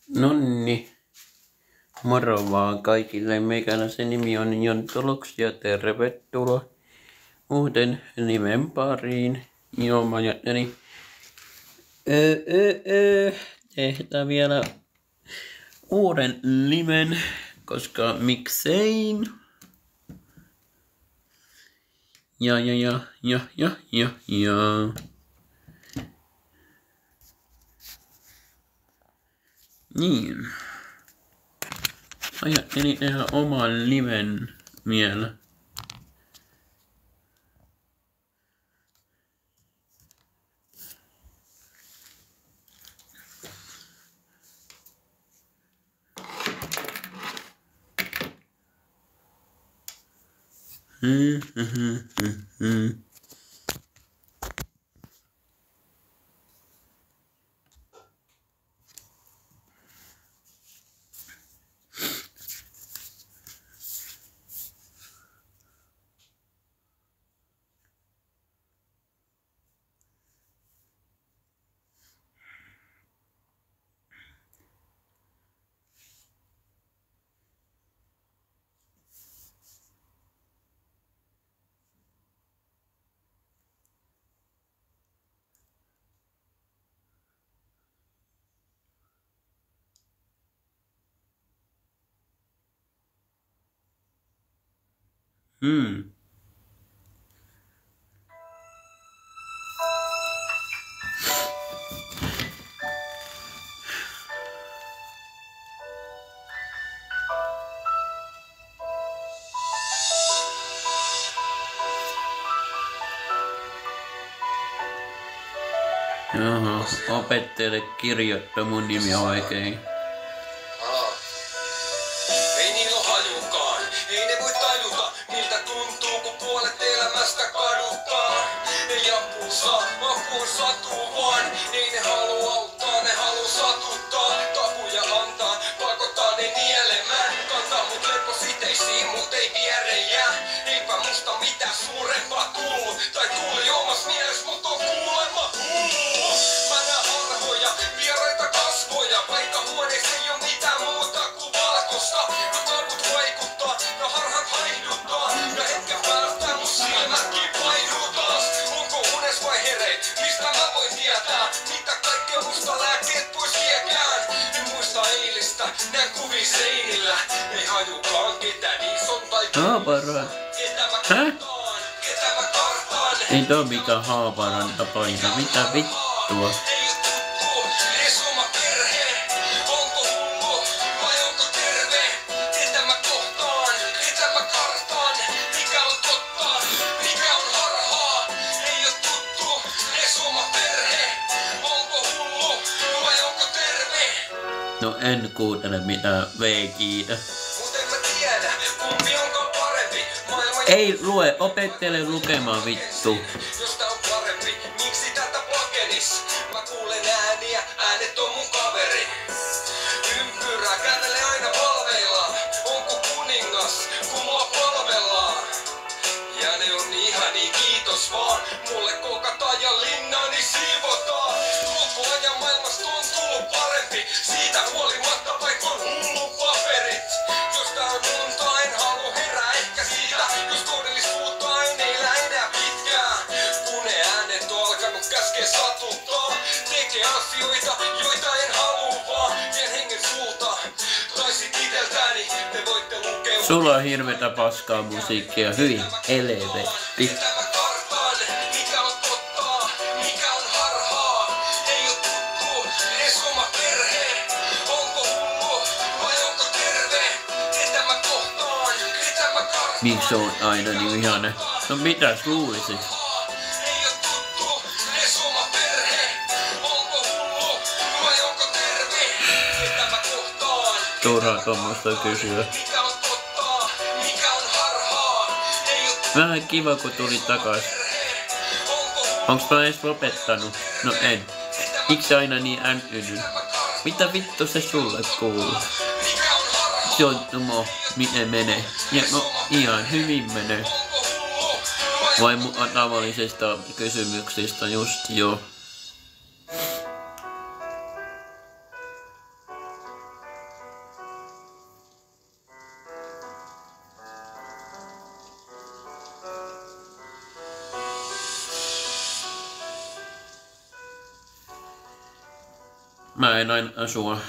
Nonni, moro vaan kaikille. Meikäläisen nimi on Jontoloks ja tervetuloa uuden nimen pariin. Joo, mä ajattelin tehdä vielä uuden nimen, koska miksein. Ja. Niin. Ajattelin tehdä oman nimen vielä. Jaha, opettajalle kirjoittaa mun nimi oikein. Ei niillä oo hajukaan, ei ne voi tajuta, miltä tuntuu kun puolet elämästä kaduttaa. Ne jampuu saa, maku on satuu vaan, ei ne halua auttaa, ne haluu satuttaa. Tapuja antaa, pakottaa ne nielemään, kantaa mut lepositeisiin, mut ei viereen jää. Eipä musta mitään suurempaa tullu, tai tuli omas mieles, mut on kuulemma hullu. Mä näen harhoja, vieraita kasvoja, vaikka huoneessa ei oo mitään muuta kuin valkosta. No kalvut vaikuttaa, no harhat haihduttaa, ja hetken päästä mun silmätkin painuu taas. Onko unes vai hereit, mistä mä voin tietää, mitä kaikkea musta lääkkeet pois viekään. En muista eilistä, näin kuvia seinillä, ei hajukaan ketä niis on tai Haaparan. ketä mä kartaan, ketä mä kartaan. Ei tää oo mikään Haaparan tapaina. Mitä vittua? Ei oo tuttu, edes oma perhe. Onko hullu vai onko terve? Ketä mä kohtaan, ketä mä kartaan? Mikä on totta, mikä on harhaa? Ei oo tuttu, edes oma perhe. Onko hullu vai onko terve? No en kuuntele mitään V-kiitä. Mut en mä tiedä, kumpi onkaan parempi. Maailma Ei lue, opettele lukemaan vittu. Jos tää on parempi, miksi tätä pakenis? Mä kuulen ääniä, äänet on mun kaveri. Ympyrä kävelee aina valveillaan. Onko kuningas, kun mua palvellaan? Ja ne on ihani, kiitos vaan. Mulle kokataan ja linnani siivotaan. Koko ajan maailmasta on tullut parempi. Siitä huolimatta vaikka on hullu paperit. Jos tää on unta, en halua herää ehkä siitä. Jos todellisuutta en elä enää pitkään. Kun ne äänet on alkanut käskee satuttaa. Tekee asioita, joita en halua vaan. Vien hengen sulta. Tai sit iteltäni, te voitte lukea. Sulla on hirveetä paskaa musiikkia, hyvin elevetti. Ketä mä kartaan, mikä on totta, mikä on harhaa. Ei oo tuttu, edes oma perhe. Onko hullu vai onko terve? Ketä mä kohtaan, ketä mä kartaan. Miksi on aina niin ihana? No mitäs luulisit? Ei oo tuttu, edes oma perhe. Onko hullu vai onko terve? Ketä mä kohtaan. Turhaa tommoista kysyä. Mikä on totta, mikä on harhaa. Ei oo Vähän kiva kun tuli takas. Onks mä edes lopettanut? No en. Miksi aina niin äntynyt? Mitä vittu se sulle kuuluu? Jonttumo, miten menee? Ja no ihan hyvin menee. Vai tavallisista kysymyksistä just joo. Mä en aina asua.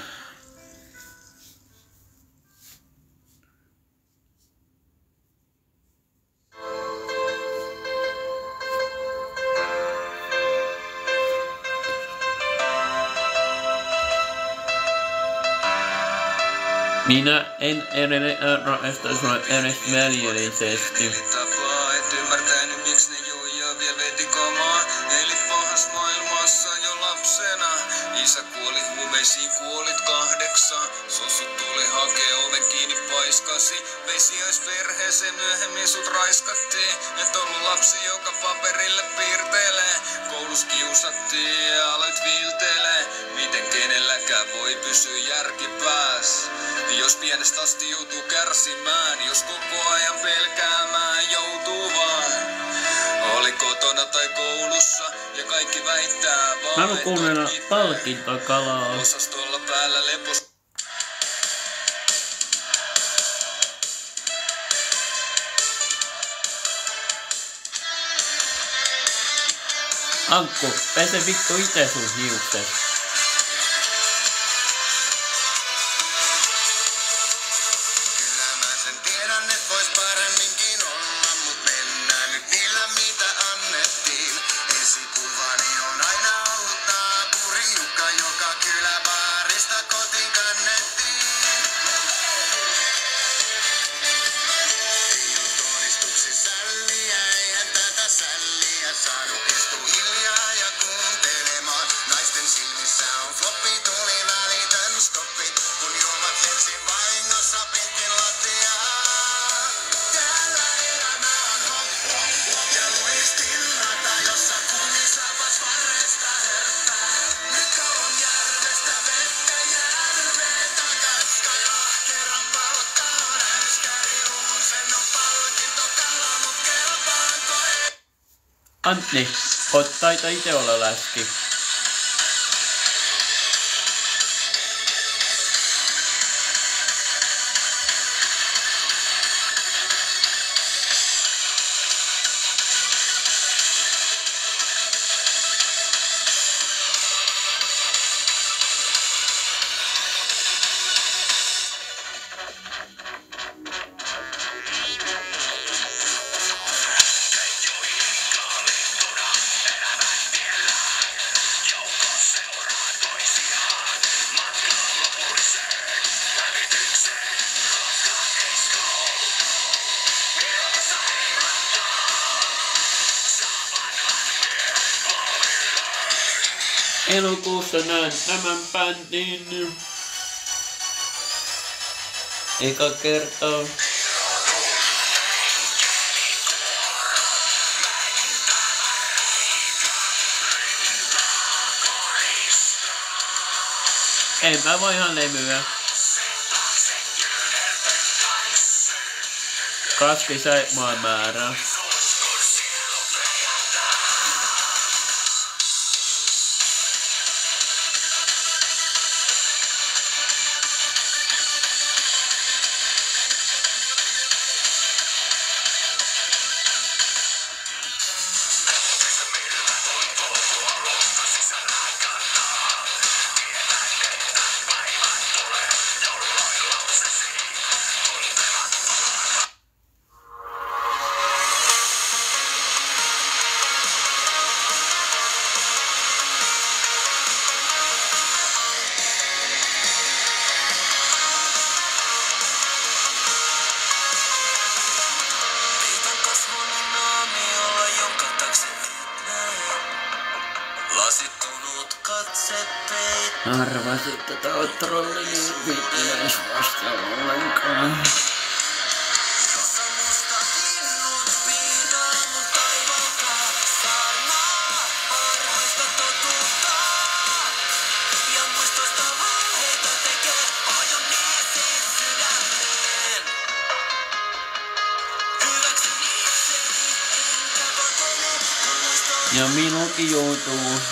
Minä en edelleen rakasta sua edes väliäisesti. Tapaa, et ymmärtänyt miks ne juijaa vielä veti kamaa. Eli pahas maailmassa jo lapsena. Isä kuoli huumeisiin, kuolit 8. Sosut tuli hakee oven kiinni paiskasi. Vei sijaisperheeseen, myöhemmin sut raiskattiin. Et ollut lapsi, joka paperille piirtelee. Koulus kiusattiin ja aloit viiltelee. Miten kenelläkään voi pysyä järki pääs? Jos pienestä asti joutuu kärsimään, jos koko ajan pelkäämään joutuu vaan. Oli kotona tai koulussa ja kaikki väittää vaan. Mä haluan kuunnella palkintokalaa. Osastolla päällä lepos. Ankku, pese vittu ite sun hiukset. Antti, oot taita ite olla läski. Elokuussa näen tämän bändin eka kertaa. En mä voi ihan levyä. Kaski sai mua määrää. Arvasin, että tää on trolli, niin viitin edes vastaan ollenkaan. Ja minunkin joutuu.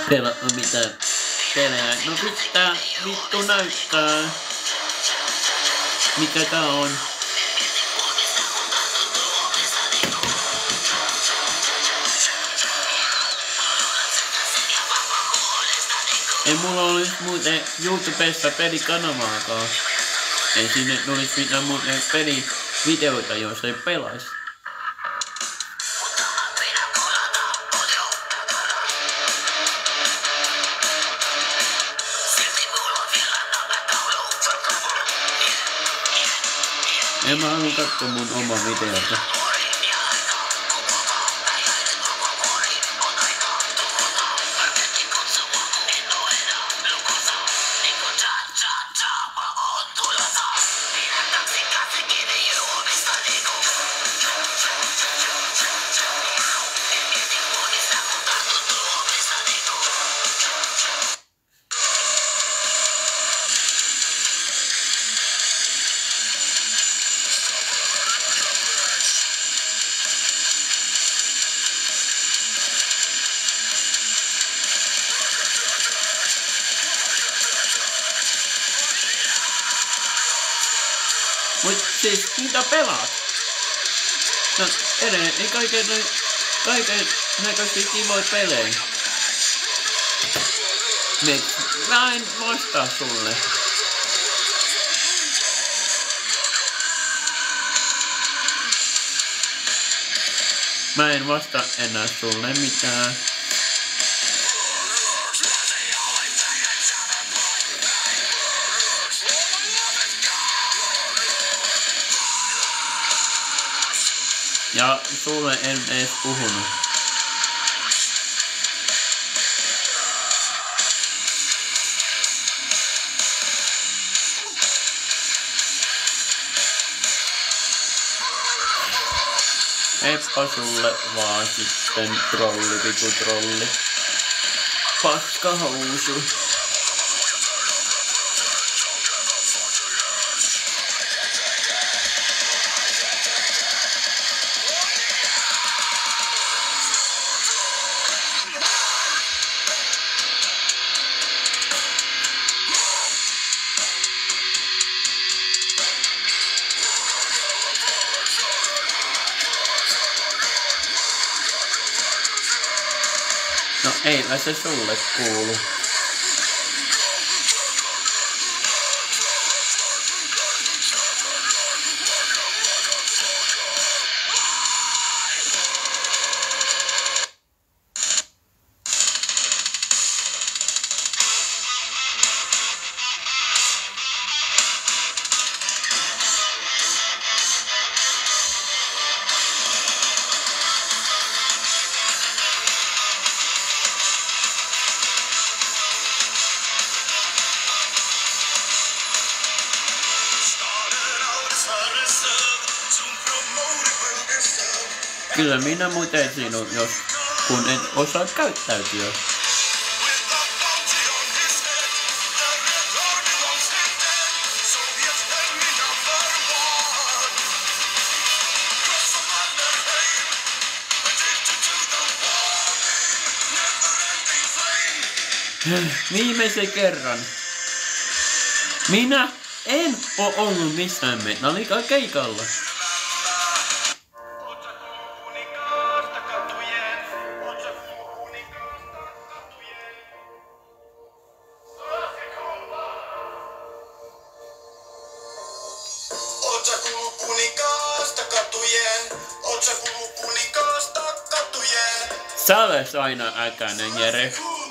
Pelaa mitä pelejä. No pitää vittu näyttää. Mikä tää on? Ei mulla olisi muuten YouTubessa pelikanavaakaan. Ei sinne tulisi mitään muuten pelivideoita, jos ei pelais. En mä halua katsoa mun omaa videota. Mut siis mitä pelaat? No edelleen, ei kaiken näköisiä kivoja pelejä. Mä en vastaa sulle. Mä en vastaa enää sulle mitään. Ja sulle en edes puhunut. Eppa sulle vaan sitten trolli, vitu trolli. Paskahousu. No eipä se sulle kuulu. Kyllä minä muuten sinun, jos kun en osaa käyttäytyä. Viimeisen kerran. Minä en oo ollut missään Metallica keikalla. Sä olet aina äkäinen, Jere.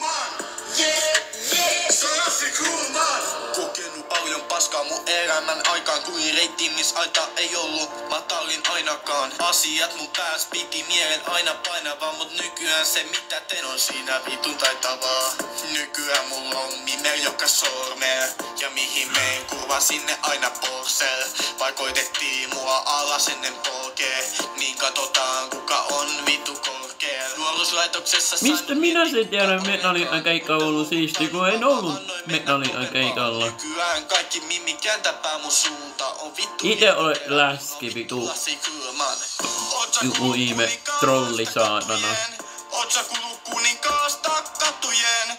Kokenut paljon paskaa mun elämän aikaan, kuin reittimisaita ei ollut matalin ainakaan. Asiat mun pääs piti mielen aina painavaa, mut nykyään se mitä teen on siinä vitun taitavaa. Nykyään mulla on nimel joka sormel, ja mihin meen kurva sinne aina porsel. Vai koitettiin mua alas ennen polkee, niin katsotaan kuka on vitu korkeel. Mistä minä sen tiedän Metallica keikka ollut siisti, kun en ollut Metallica keikalla. Ite olet läski vitu. Joku ihme trolli saatana. Oot sä kuullut kuninkaasta katujen?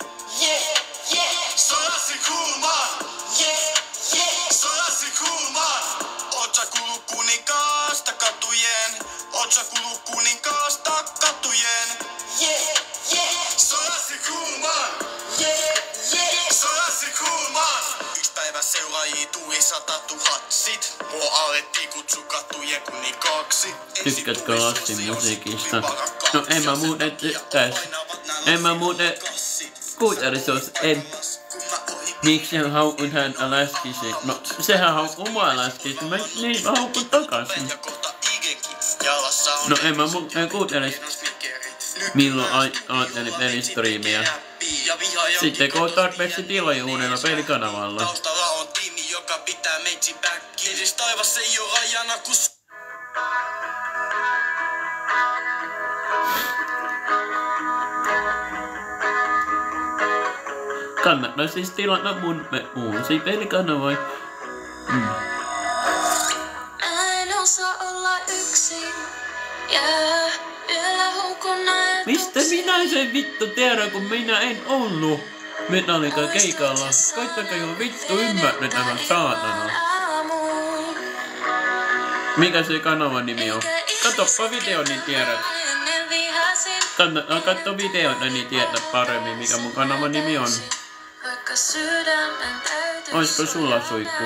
kuninkaasta katujen. Oot sä kuullut kuninkaasta katujen? Yeah, yeah. Se on Lassi Kuhlman. Yeah, yeah. Se on Lassi Kuhlman. Yksi päivä seuraajia tuli 100 000. Sit mua alettiin kutsua katujen kuninkaaksi. Tykkäätkö Lassin musiikista? No en mä muuten tykkäis. En mä muuten kuuntelisos, en. Miksi hän haukun häntä läskisi? No sehän haukuu mua läskisi, niin mä haukun takasin. No en mä muuten kuuntelis milloin ajattelin pelistriimiä. Sitten kun on tarpeeksi tiloja uudella pelikanavalla. Taustalla on tiimi, joka pitää meitsi backi. Edes taivas ei oo rajana, kun Kannattaa siis tilata mun uusi pelikanava. En osaa olla yksin. Yöllä hukun ajatuksia. Mistä minä sen vittu tiedän, kun minä en ollut Metallica keikalla? Koittakaa jo vittu ymmärretä tämän saatana. Mikä se kanavan nimi on? Katoppa video, niin tiedät. Kannattaa katsoa videoita, niin tiedät paremmin, mikä mun kanavan nimi on. Oisko sulla suikku?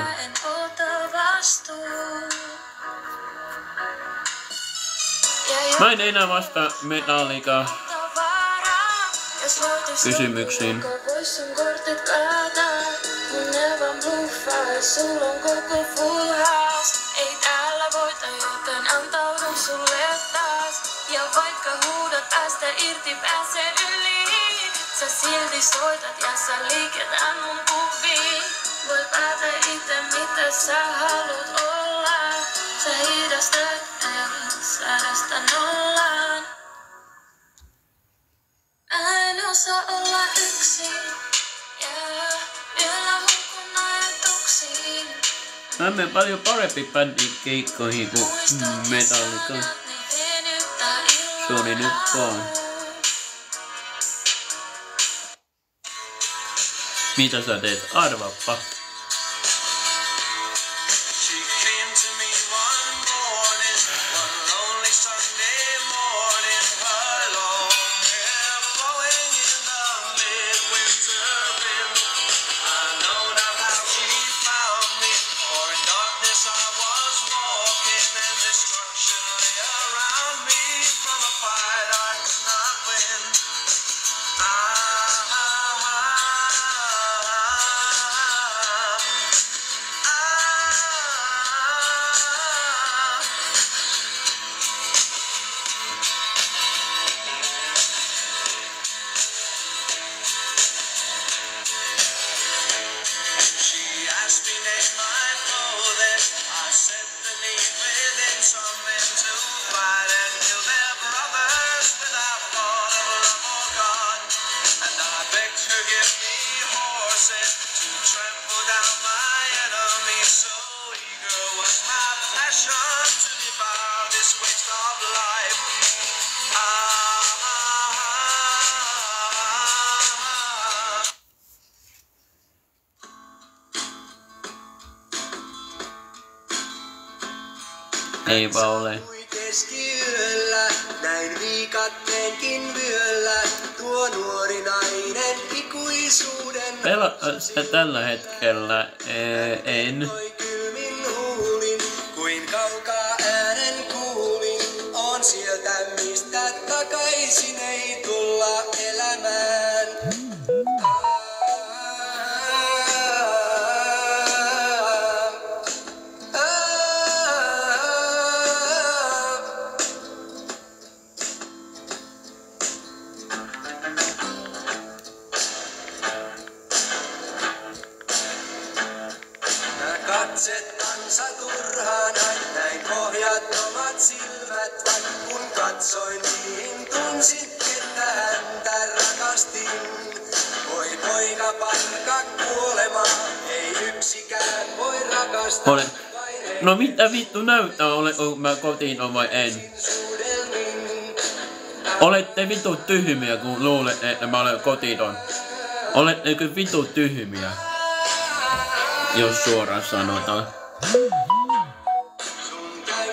Mä en enää vastaa Metallica kysymyksiin. Ei täällä voita, joten antaudun sulle taas. Ja vaikka huudat päästä irti, pääse yli. Sä silti soitat ja sä liiketään mun kuviin. Voi päätä itse mitä sä haluat olla. Sä hidastat sadasta nollaan. En osaa olla yksin. Yöllä hukun ajatuksiin. Mä menen paljon parempi bändin keikkoihin kuin Metallica. Se oli nyt vaan. Mitä sä teet? Arvaappa. Eipä ole. Keskiyöllä, näin viikatteenkin vyöllä, tuo nuori nainen ikuisuuden. Pelaat sitä tällä hetkellä? En. Kylmin huulin, kuin kaukaa äänen kuulin, on sieltä mistä takaisin ei tulla elämään. Katsettansa turhaan, näin pohjattomat silmät, kun katsoin niihin tunsin, että häntä rakastin. Voi poika parka kuolema, ei yksikään voi rakastaa. Olen. No mitä vittu näyttää, olenko mä kotiin vai en? Olette vittu tyhmiä, kun luulette, että mä olen kotiin. Oletteko vittu tyhmiä? Jos suoraan sanotaan.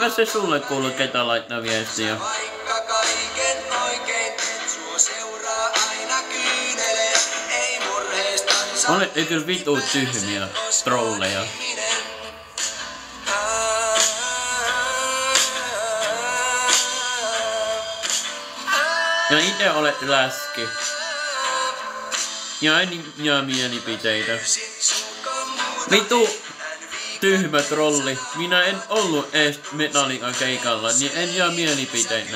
Eipä se sulle kuulu ketä laittaa viestiä. Vaikka kaiken oikein teet, suo seuraa aina kyynelee. Ei murheestansa. Olette kyllä vitu tyhmiä trolleja. Ja ite olet läski. Ja en jää mielipiteitä. Vitu tyhmä trolli. Minä en ollut ees Metallica keikalla, niin en jää mielipiteitä.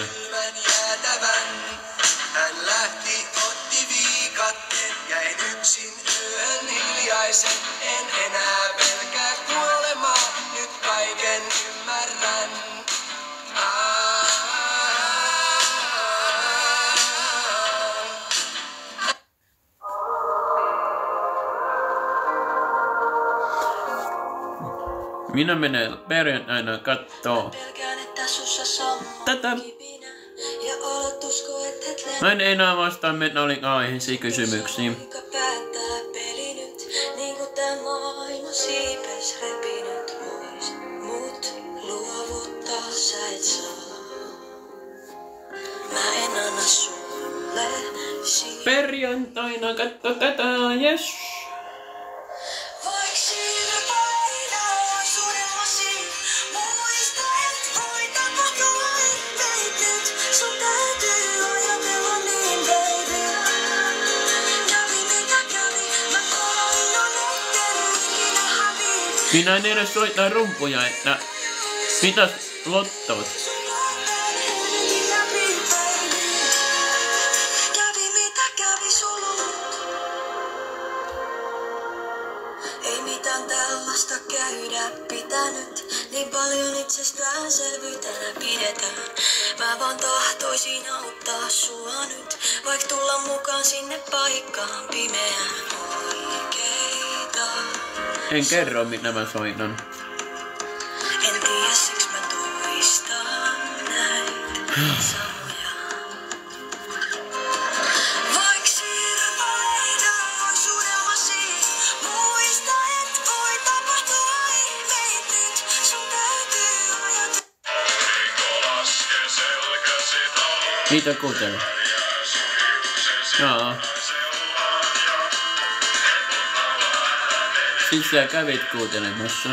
Hän lähti, otti viikatteen, jäin yksin yön hiljaisen. En enää pelkää kuolemaa, nyt kaiken ymmärrän. Minä menen perjantaina kattoo tätä. Mä en enää vastaa Metallica aiheisiin kysymyksiin. Perjantaina katso tätä, yes. Minä en edes soittaa rumpuja, että mitäs lottot? Ei mitään tällaista käydä pitänyt, niin paljon itsestäänselvyytenä pidetään. Mä vaan tahtoisin auttaa sua nyt, vaik tulla mukaan sinne paikkaan pimeään oikeita. En kerro mitä mä soitan. En tiedä siksi mä toistan näitä samoja. Vaik sirpaina ois unelmasi, muista et voi tapahtua ihmeitä nyt. Sun täytyy ajatella. Mitä kuuntelet? Jaa. Siis sä kävit kuuntelemassa.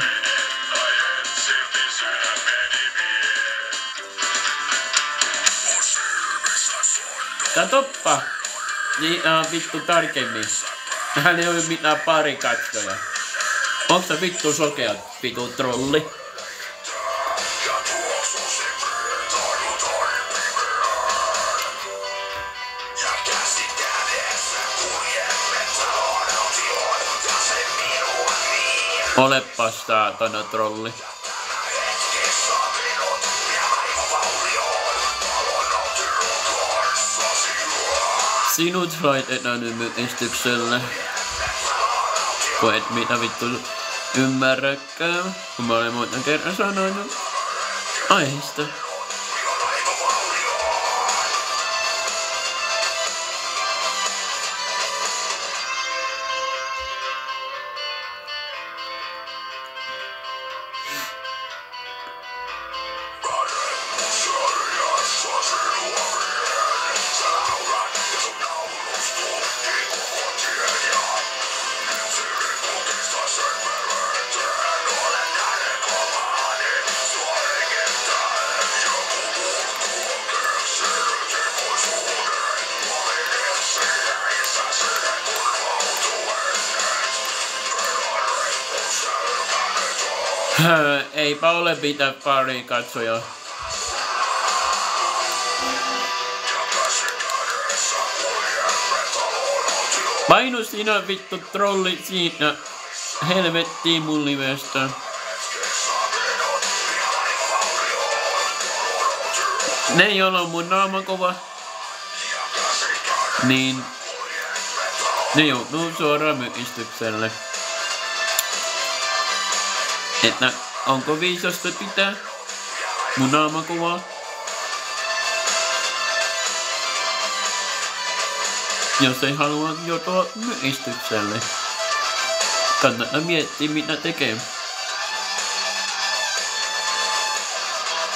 Katoppa! Niin vittu tarkemmin. Hän ei oo mitään parikatsoja. Onks sä vittu sokea, vittu trolli? Olepas saatana trolli. Sinut laitetaan nyt esitykselle. Kun et mitä vittu ymmärräkään. Kun mä olen monta kerran sanonut aiheesta. Eipä ole mitään pari katsoja. Painu sinä vittu trolli siitä helvettiin mun livestä. Ne joilla on mun naamakova, niin ne joutuu suoraan mykistykselle. Että onko viisasta pitää mun naamakuvaa? Jos ei halua joutua mykistykselle, kannattaa miettiä mitä tekee.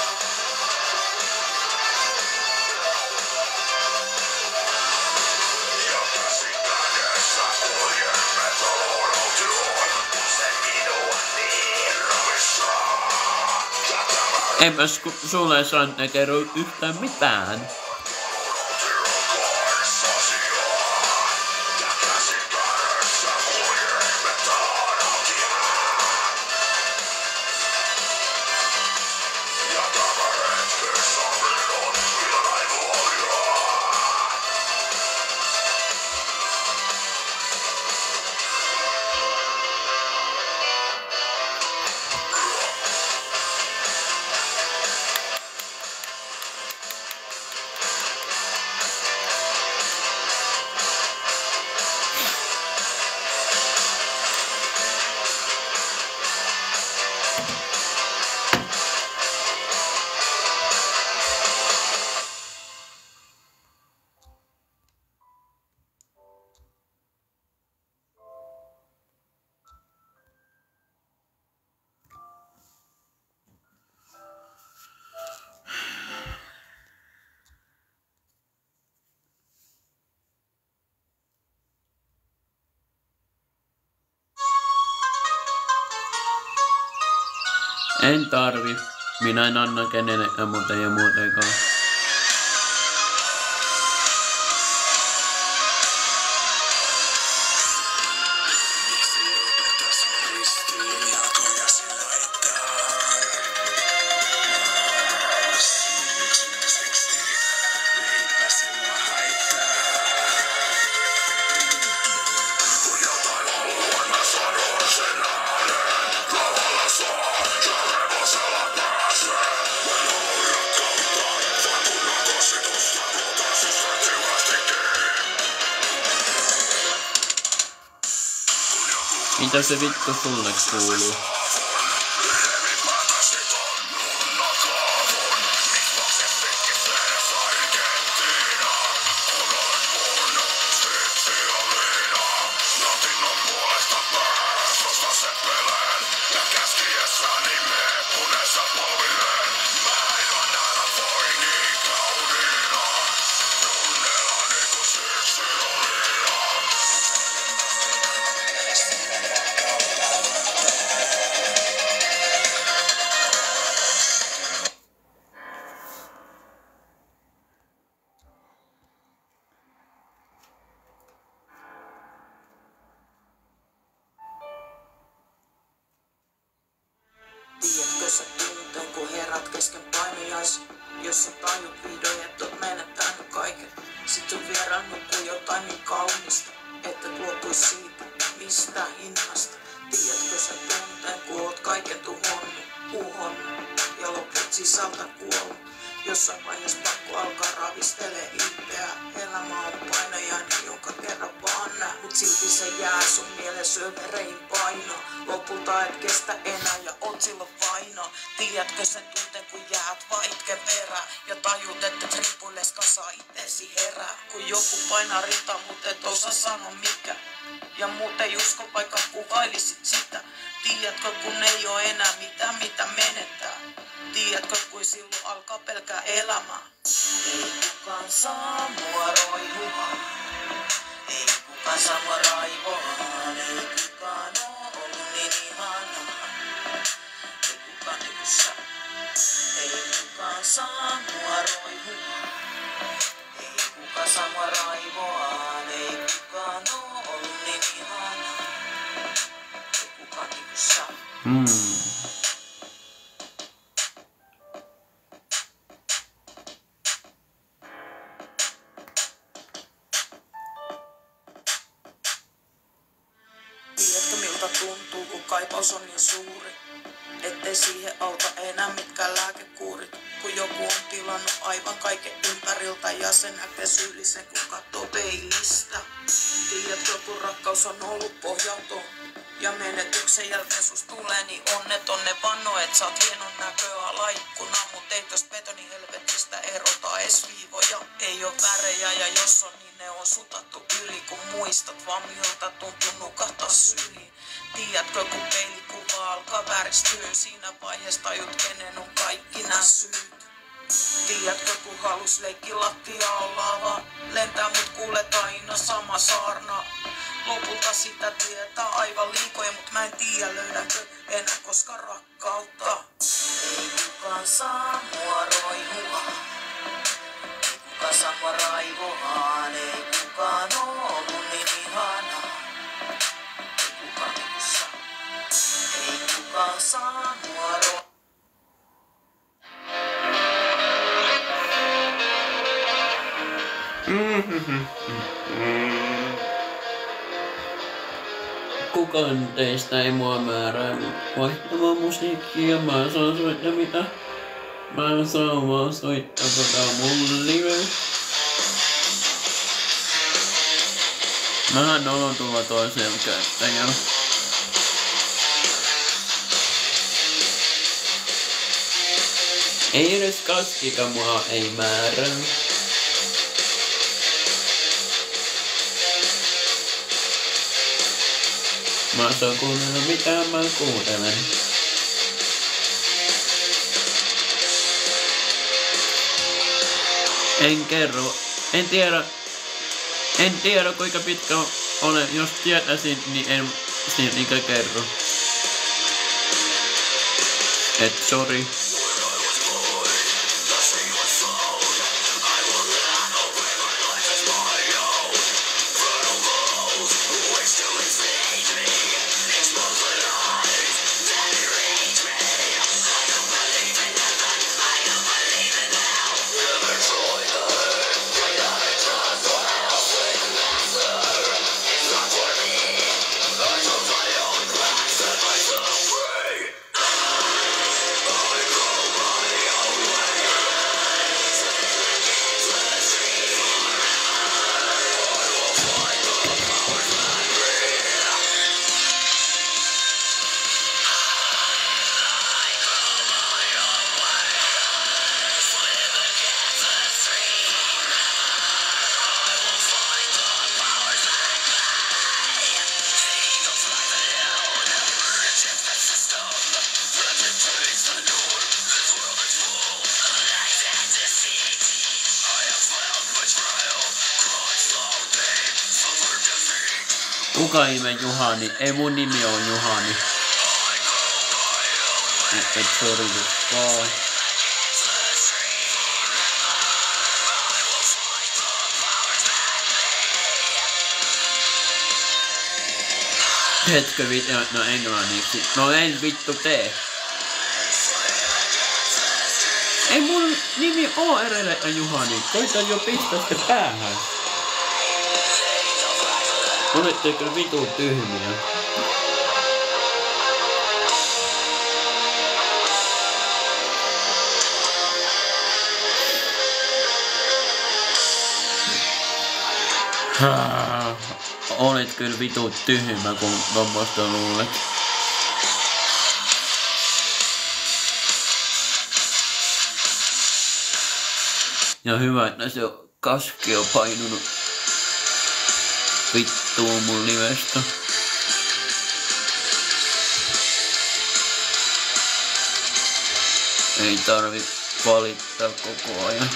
Enpäs sulle Sante kerro yhtään mitään. En tarvi. Minä en anna kenellekään muuten ja muutenkaan. Mitä se vittu sulle kuuluu? Tiedätkö sä tunteen, kun herät kesken painajais? Jos sä tajut vihdoin, et oot menettänyt kaiken. Sit sun vieraan nukkuu jotain niin kaunista, että luopuis siitä, mistä hinnasta. Tiedätkö sä tunteen, kun oot kaiken uhonnut ja loput sisältä kuollut. Jossain vaiheessa pakko alkaa ravistele itseä. Elämä on painajainen, jonka kerran vaan näh. Mut silti se jää sun mielessä överein paino. Lopulta et kestä enää ja oot silloin vaino. Tiedätkö sen tunteen, kun jäät vaitke perään ja tajut, että ripuilles kasaa itesi herää. Kun joku painaa rintaa, mut et osaa sanoa mikä. Ja muut ei usko, vaikka kuvailisit sitä. Tiedätkö, kun ei oo enää mitään, mitä menettää. Tiedätkö, kuin silloin alkaa pelkää elämää. Ei kukaan saa mua roihumaan. Ei kukaan saa mua raivomaan. Ei kukaan oo ollut niin ihanaa. Ei kukaan niinku sä. Ei kukaan saa mua roihumaan. Ei kukaan saa mua raivoaan. Ei kukaan oo ollut niin ihanaa. Ei kukaan niinku sä. Tiedätkö miltä tuntuu, kun kaipaus on niin suuri, ettei siihen auta enää mitkään lääkekuurit. Kun joku on tilannut aivan kaiken ympäriltä ja se näkee syyllisen, kun katsoo peilistä. Tiedätkö, kun rakkaus on ollut pohjaton ja menetyksen jälkeen sus tulee niin onneton. Ne vannoo, et sä oot hienon näköala ikkuna, mut ei tosta betoni helvetistä erota ees viivoja. Ei oo värejä ja jos on niin ne on sutattu yli, kun muistat vaan miltä tuntuu nukahtaa syliin. Tiedätkö, kun peilikuva alkaa vääristyä, siinä vaiheessa tajut kenen on kaikki nää syyt. Tiedätkö, kun halus leikki lattia on lava, lentää mut kuulet aina sama saarna. Lopulta sitä tietää aivan liikoja, mut mä en tiedä löydänkö enää koska rakkautta. Ei kukaan saa mua roihua, ei kukaan saa mua raivoaan, ei kukaan oo mun niin ihana, ei kukaan niinku saa, ei kukaan saa mua roihua. Kukaan teistä ei mua määrää vaihtamaan musiikkia. Mä saan soittaa mitä mä saan vaan soittaa mun live. Mähän nolon tulla toiseen käyttäjällä. Ei edes kaskika mua ei määrää. Mä saan kuunnella mitä mä kuuntelen. En tiedä kuinka pitkä olen. Jos tietäisin, niin en niinkö kerro. Et sorry. Kuka ihme Juhani? Ei mun nimi on Juhani. Et sorry vaan. Hetkö video, no englanniksi. No en vittu tee. Ei mun nimi oo edelleen Juhani. Koita jo pistää sitä päähän. Olette kyllä vitun tyhmiä. Olet kyllä vitun tyhmä, kun tommoista luulet. Ja hyvä, että se kaski on painunut vittuun mun livestä. Ei tarvi valittaa koko ajan.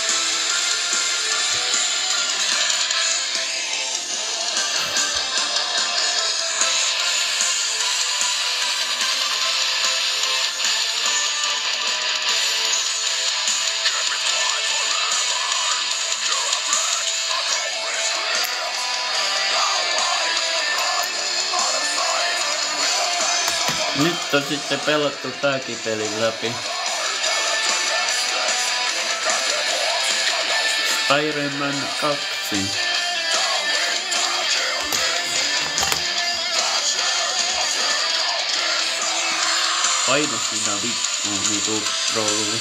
Nyt on sitten pelattu tääkin peli läpi. Spider-Man 2. Painu sinä vittu trolli.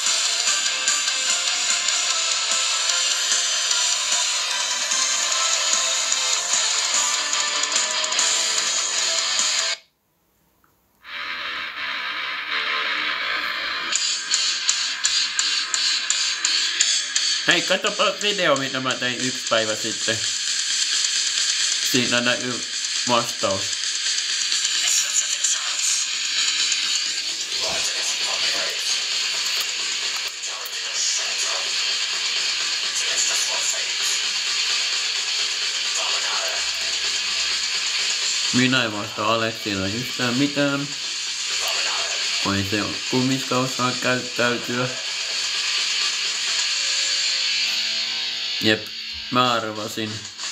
Hei, katsopa video, mitä mä tein 1 päivä sitten. Siinä näkyy vastaus. Minä en vastaa Aleksilla yhtään mitään. Kun ei se kumminkaan osaa käyttäytyä. Jep, mä arvasin.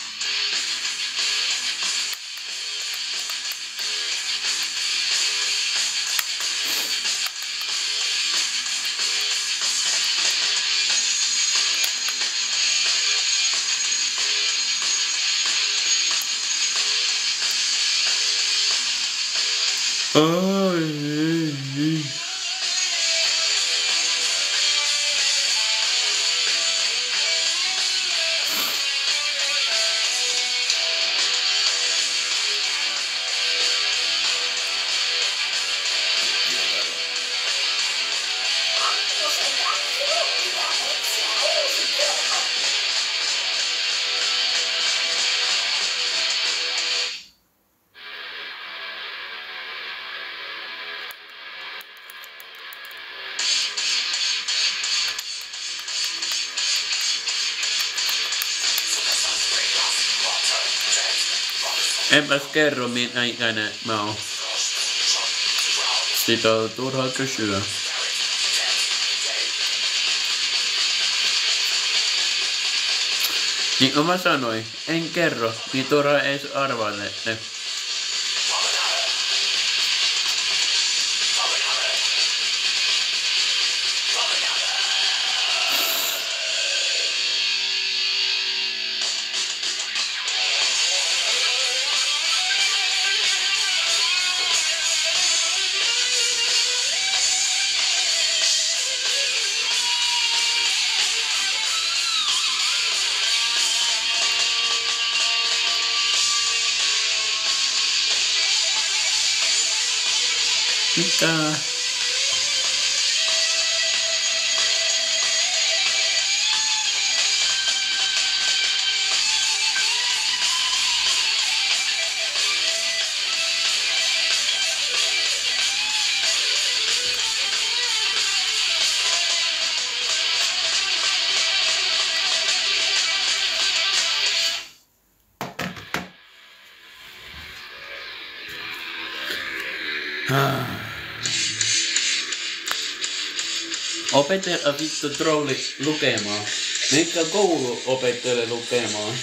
Enpäs kerro, minä ikäinen mä oon. Sitä on turha kysyä. Niin kuin mä sanoin, en kerro, niin turha ees arvailette. Mitä? Opetella vittu trolli lukemaan. Mikä koulu opettelee lukemaan?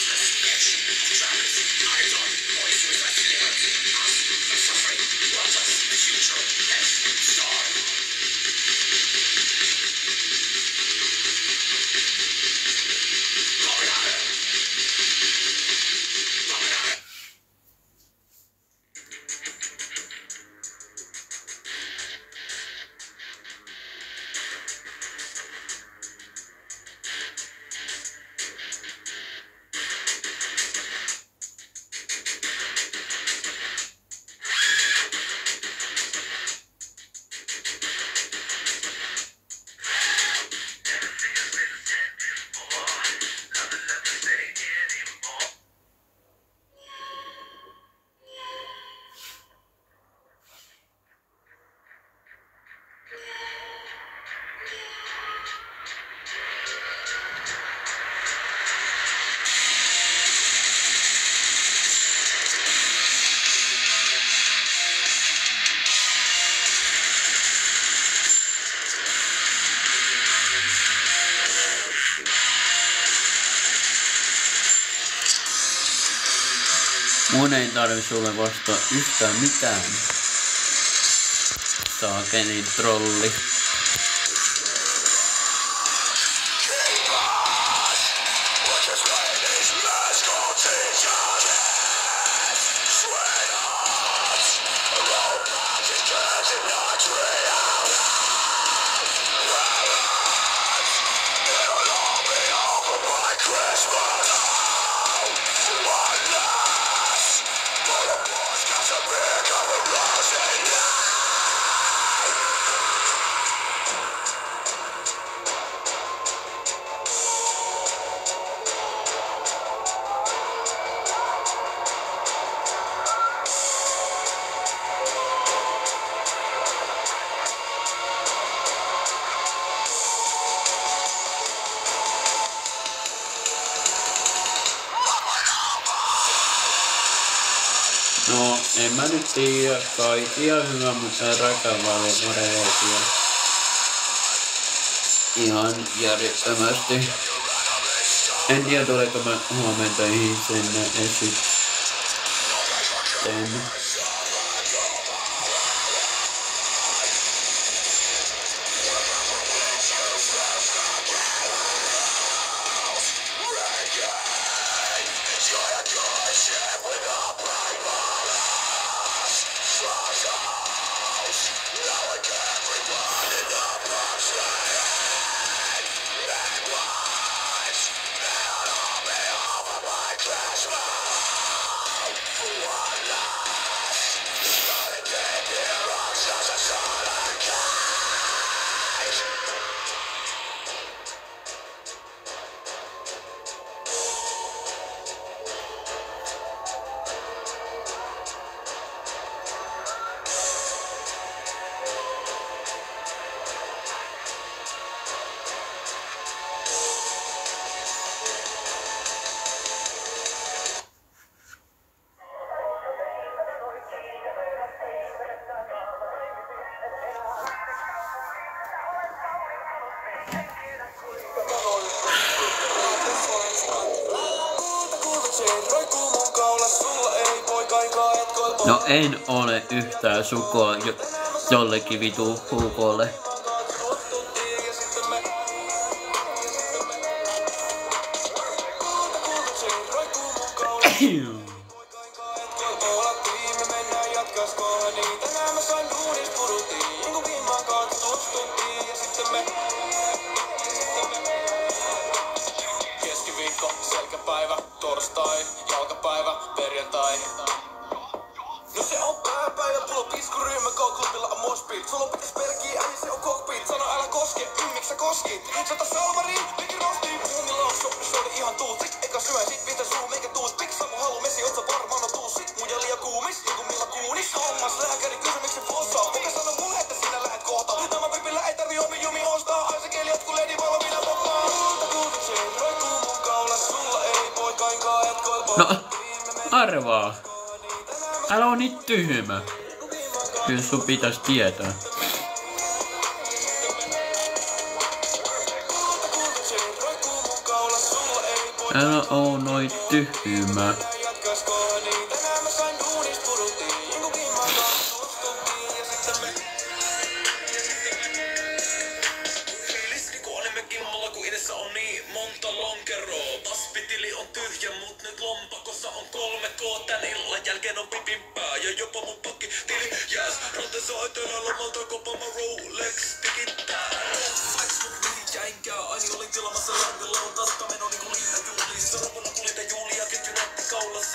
Mun ei tarvi sulle vastaa yhtään mitään. Saakeli trolli. No, en mä nyt tiedä. Kaikkia hyvä, mutta rakavaa reagoja. Ihan järjettömästi. En tiedä, tuleeko mä huomenta sinne esitten. No en ole yhtään sukua jollekin vitu huukolle. Keskiviikko, selkäpäivä, torstai, jalkapäivä, perjantai. No se on pääpäivä, mulla on piskuryhmä, K-klubilla on moshpit. Sulla pitäis pelkkiä, äijä se on cockpit. Sano älä koske, miksi sä koskit? Sata salmariin, mikä rostiin. Muumilla on shoppi, ihan tuutsik. Eka syö, sit pistä suu, meikä tuutpik. Samu halu mesi, oot sä varmaan on tuussit. Muja liian kuumis, joku milla kuunis. Hommas lääkäri, kysymyksen fossaa. Mikä sano mulle, että sinä lähet kohta? Nämä pipillä ei tarvi omi jumi ostaa. Aisekeli jotkut leidi valmiina mukaan. Kultakultakseen, roikkuu mun kaulas. Sulla ei voi kainkaa, jatkoil No, arvaa. Älä oo niin tyhmä. Kyllä sun pitäis tietää. Älä oo noin tyhmä. Paspitili on tyhjä, mut nyt lompakossa on 3K. Tän illan jälkeen on pipimpää ja jopa mun pakkitili jääs. Rante saa etelä lomalta kopa mä Rolex tikittää. Flex mut mihin jäinkää, aini olin tilamassa lämpölautasta. Meno niinku liitäjuhlissa, ropuna kulita Julia, ketju nätti kaulassa.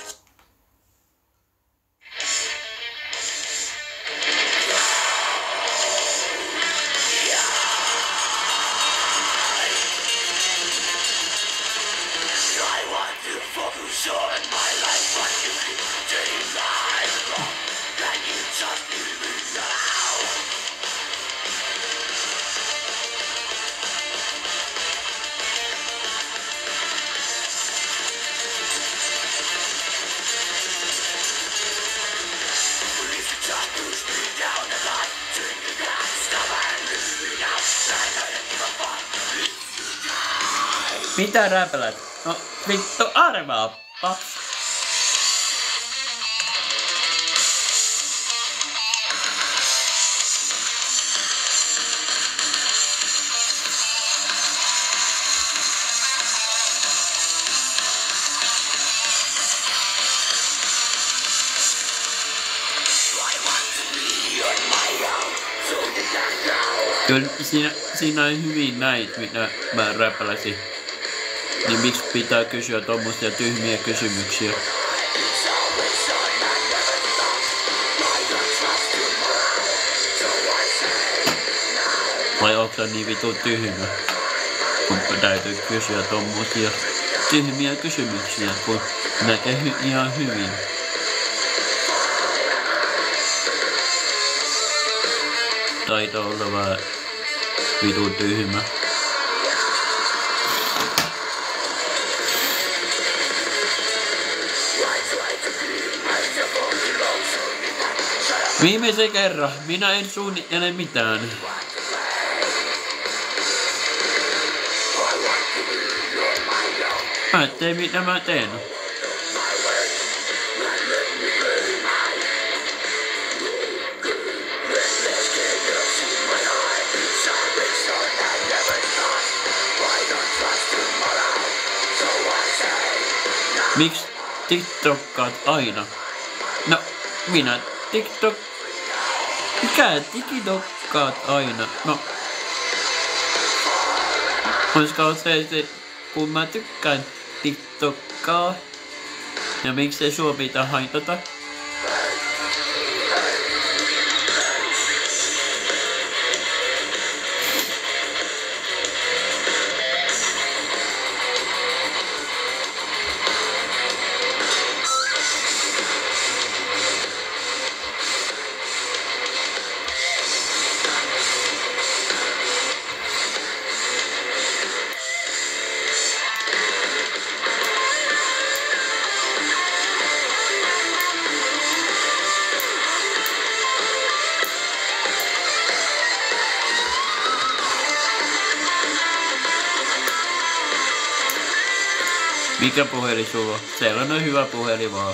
Mitä räpälät? No vittu arvaa, paps. Kyllä siinä on hyvin näitä, mitä mä räpäläsin. Niin miksi pitää kysyä tommosia tyhmiä kysymyksiä? Vai onko sä niin vitu tyhmä? Kun täytyy kysyä tommosia tyhmiä kysymyksiä, kun näkee ihan hyvin. Taitaa olla vähän vitu tyhmä. Viimeisen kerran. Minä en suunnittele mitään. Mä et tee mitä mä teen. Miksi TikTokkaat aina? No, minä Mikä TikTokkaat aina? No. Olisiko se, kun mä tykkään TikTokkaa? Ja miksei sua pitää haitata? Mikä puhelin sulla on? Sellainen hyvä puhelin vaan.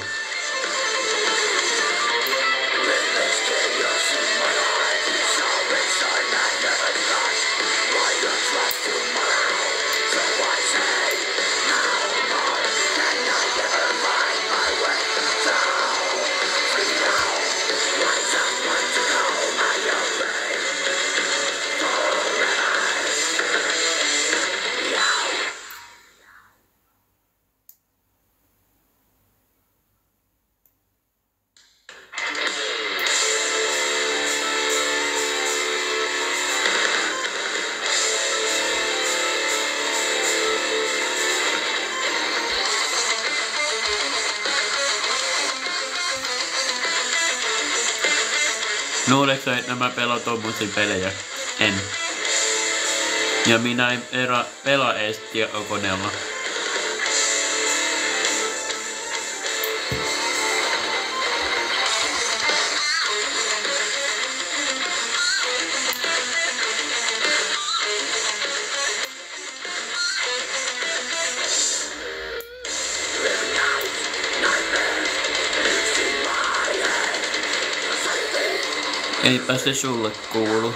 Luuletko, että mä pelaan tommosia pelejä? En. Ja minä en pelaa edes tietokoneella. Eipä se sulle kuulu.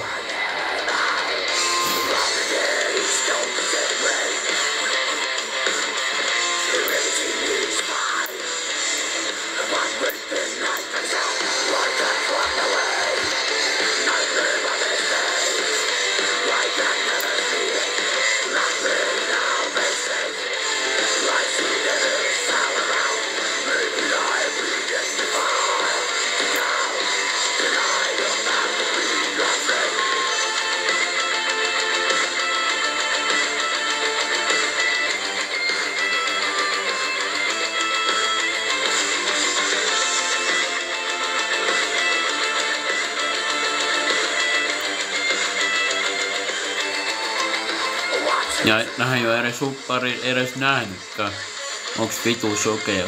Ja nähän ei oo edes supparin edes nähnytkään. Onks vitu sokea?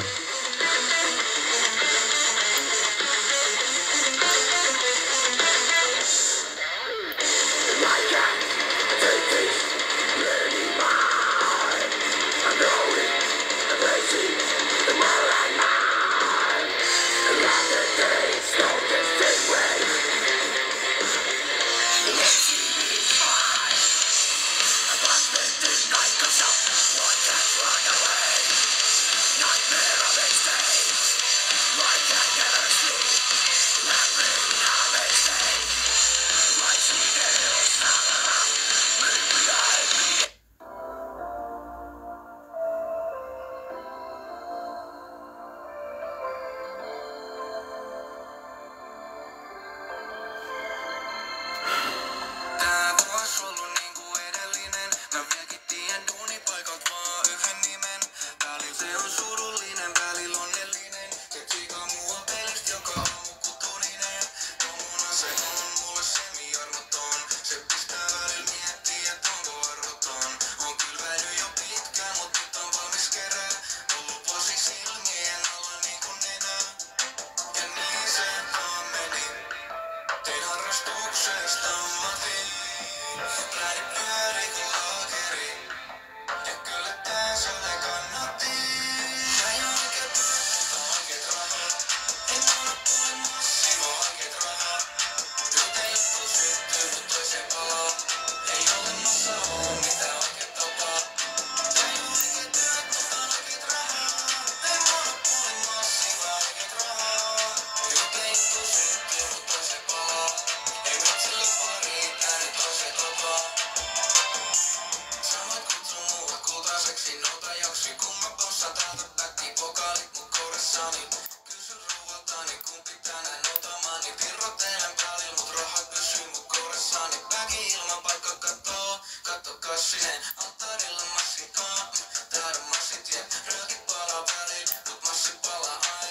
Nightmare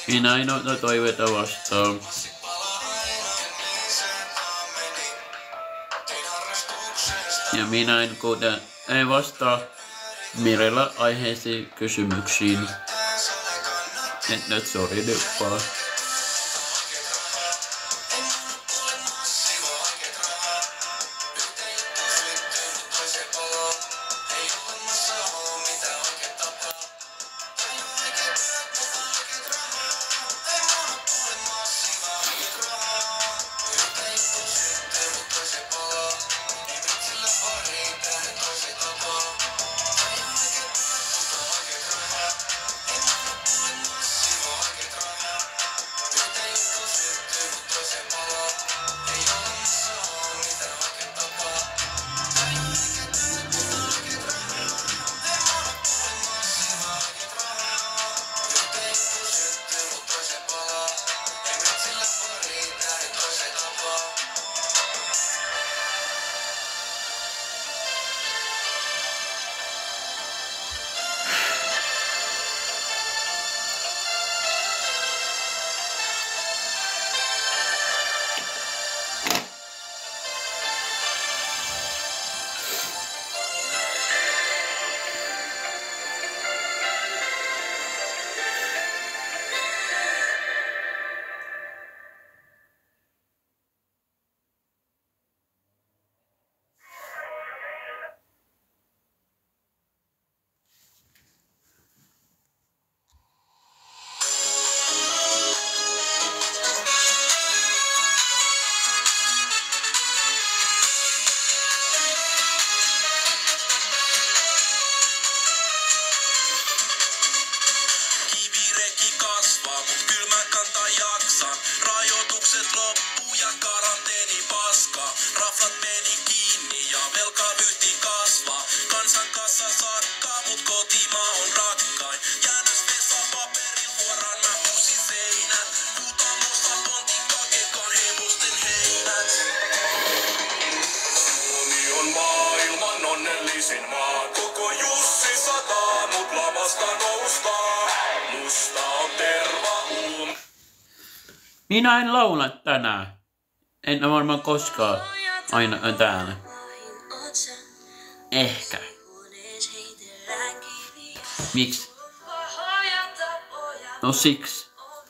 Minä en ota toiveita vastaan. Ja minä en vastaa Mirella aiheisiin kysymyksiin. Että sori nyt vaan. Minä en laula tänään. En varmaan koskaan aina täällä. Ehkä. Miksi? No siksi.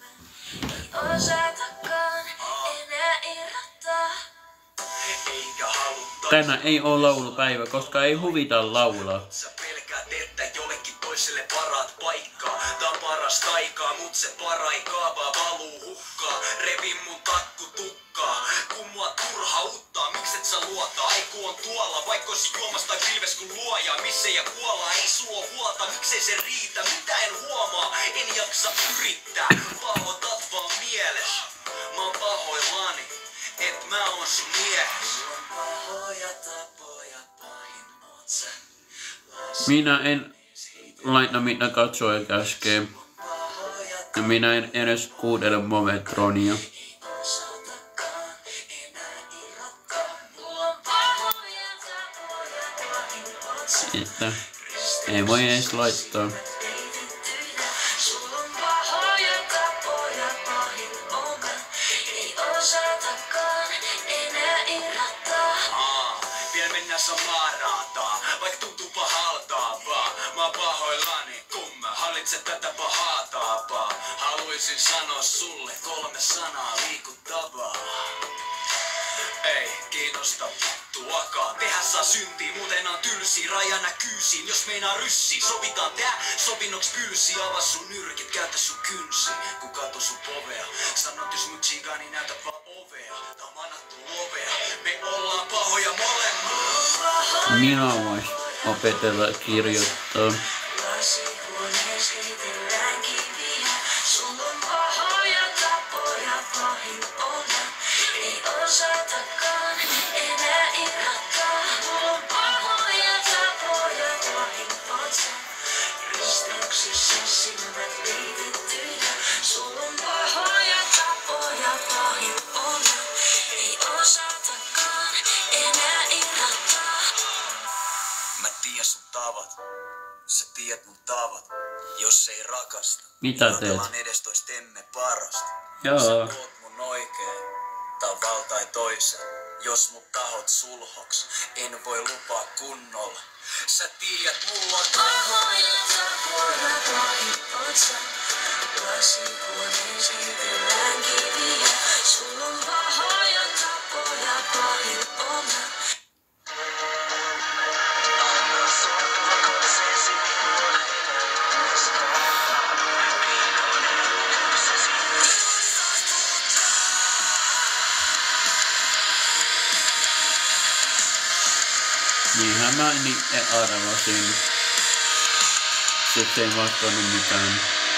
Tänään ei oo laulupäivä, koska ei huvita laulaa. Toiselle parat paikkaa, tää paras taikaa, mut se paraikaava valuu hukkaa. Revin mun takku tukkaa, kun mua turhauttaa, mikset sä luota? Aiku on tuolla, vaikkois juomas tai pilves kun luoja. Missä ja kuolla, ei suo huolta, miksei se riitä? Mitä en huomaa, en jaksa yrittää. Pahoitat vaan mieles, mä oon pahoillani, et mä oon sun mies. Pahoja tapoja, pahin oot sä. Minä en laita mitä katsoja käskee. Ja minä en edes kuuntele Movetronia. Että ei voi edes laittaa. Vielä mennään samaa raataa, vaik tuntuu pahalta vaan. Mä oon pahoillani, kun mä hallitsen tätä pahaa tapaa. Haluaisin sanoa sulle 3 sanaa liikuttavaa. Ei kiinnosta vittuakaan. Tehdä saa syntiä, muuten on tylsiä. Raja näkyysiin, jos meinaa ryssiin. Sovitaan tää sopinnoks pylsi. Avaa sun nyrkit, käytä sun kynsi. Kun kato sun povea. Sanot jos mun chiga, niin näytä vaan ovea. Tää on manattu ovea. Me ollaan pahoja molemmat. Minä vois opetella kirjoittaa. Mä tiedän sun tavat, sä tiedät mun tavat. Jos ei rakasta, Mitä teet? odotellaan edes toistemme parasta. Joo. Sä oot mun oikein, tavalla tai toisen. Jos mut tahot sulhoks, en voi lupaa kunnolla. Sä tiedät, mulla on Pahoja tapoja pahimmat sä. Lasihuoneen siivellään kiviä. Sulla on pahoja tapoja pahin on mä. Niinhän mä itse arvasin. Sitten ei vastannut mitään.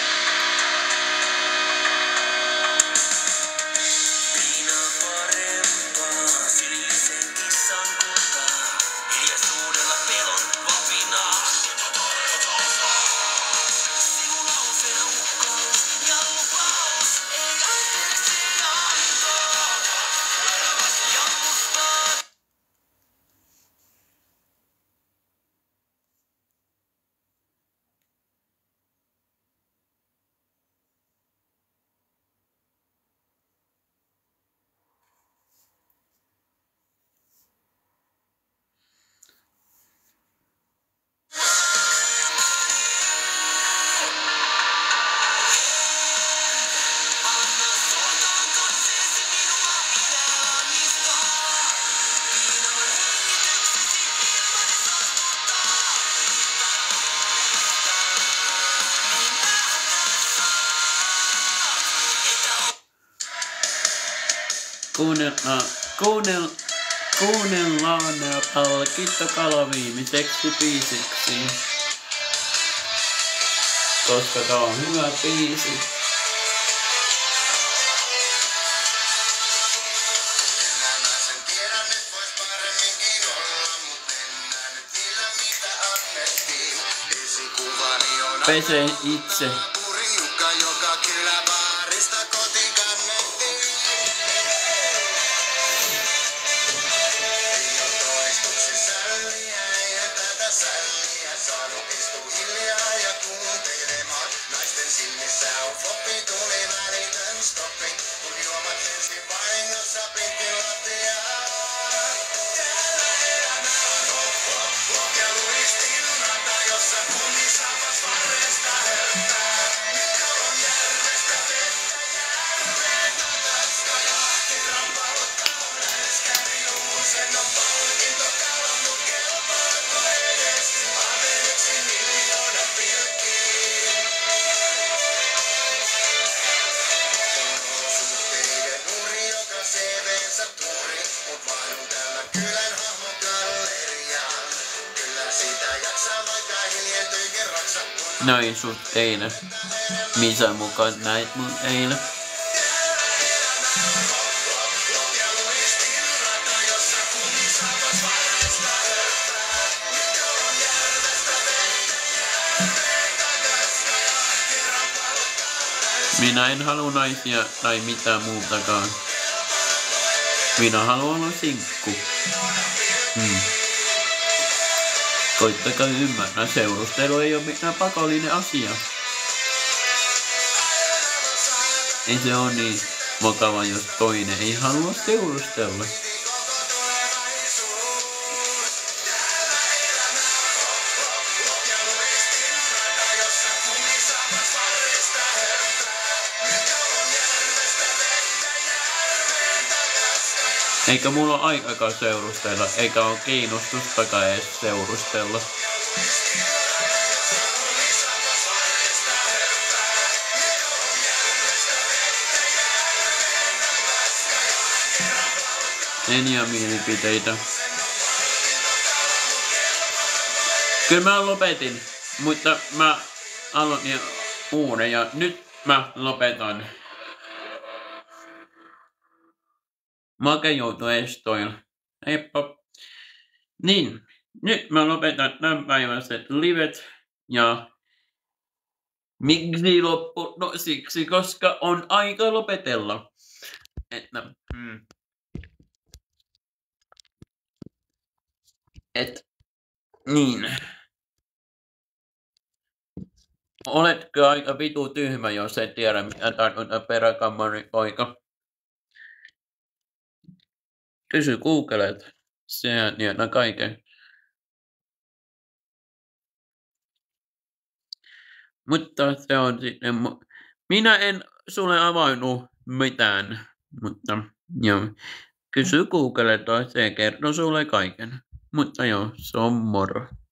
Kuunnellaan palkintokala viimeiseksi biisiksi. Koska tää on hyvä biisi. Pese itse. Näin sut eilen. Missä mukaan näit mun eilen? Minä en halua naisia tai mitään muutakaan. Minä haluan olla sinkku. Koittakaa ymmärrä, seurustelu ei ole mitään pakollinen asia. Ei se ole niin mukava, jos toinen ei halua seurustella. Eikä mulla ole aikakaan seurustella, eikä ole kiinnostustakaan edes seurustella. Eniä mielipiteitä. Kyllä mä lopetin, mutta mä aloitin uuden ja nyt mä lopetan. Make joutuu estoilla. Heippa. Niin, nyt mä lopetan tämänpäiväiset livet ja miksi loppu? No siksi, koska on aika lopetella. Niin. Oletko aika vitu tyhmä, jos et tiedä, mitä tarkoittaa peräkamaripoika? Kysy Googlet. Sehän tietää kaiken. Mutta se on sitten... Minä en sulle avannut mitään, mutta joo. Kysy Googlet, se kertoo sulle kaiken. Mutta joo, se on moro.